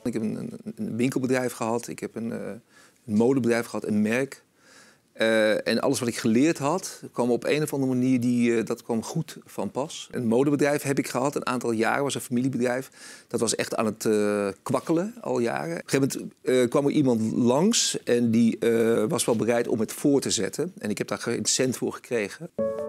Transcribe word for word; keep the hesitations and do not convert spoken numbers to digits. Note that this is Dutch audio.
Ik heb een, een, een winkelbedrijf gehad, ik heb een, uh, een modebedrijf gehad, een merk. Uh, en alles wat ik geleerd had, kwam op een of andere manier die, uh, dat kwam goed van pas. Een modebedrijf heb ik gehad, een aantal jaren, was een familiebedrijf. Dat was echt aan het uh, kwakkelen, al jaren. Op een gegeven moment uh, kwam er iemand langs en die uh, was wel bereid om het voor te zetten. En ik heb daar geen cent voor gekregen.